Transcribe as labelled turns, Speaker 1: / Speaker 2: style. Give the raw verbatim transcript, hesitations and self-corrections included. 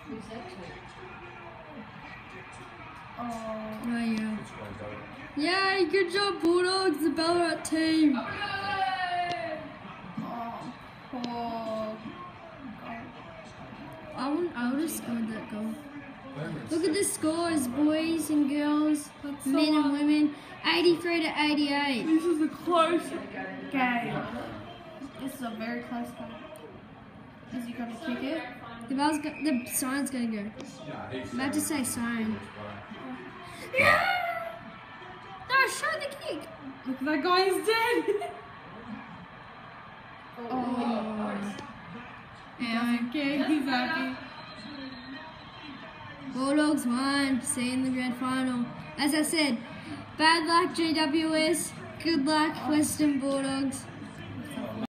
Speaker 1: Oh.
Speaker 2: Oh yeah. Yay, good job Bulldogs, the Ballarat team.
Speaker 1: Oh, oh.
Speaker 2: I would, I would have scored that goal. Look at the scores, boys and girls,
Speaker 1: That's
Speaker 2: men
Speaker 1: so
Speaker 2: and women. eighty-three to eighty-eight.
Speaker 1: This is a close game. This is a very close game. Is he going to kick it?
Speaker 2: The bell's go, the siren's gonna go. I'm about to say siren.
Speaker 1: Yeah!
Speaker 2: No, show the kick.
Speaker 1: Look, that guy is dead.
Speaker 2: Oh.
Speaker 1: Yeah, okay, he's happy.
Speaker 2: Bulldogs won. See you in the grand final. As I said, bad luck G W S. Good luck Western Bulldogs.